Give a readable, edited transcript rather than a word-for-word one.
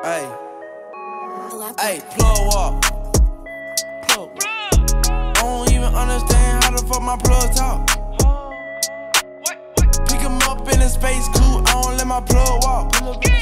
Ayy, ayy, plug walk. I don't even understand how the fuck my plug talk. Pick him up in a space coupe, I don't let my plug walk.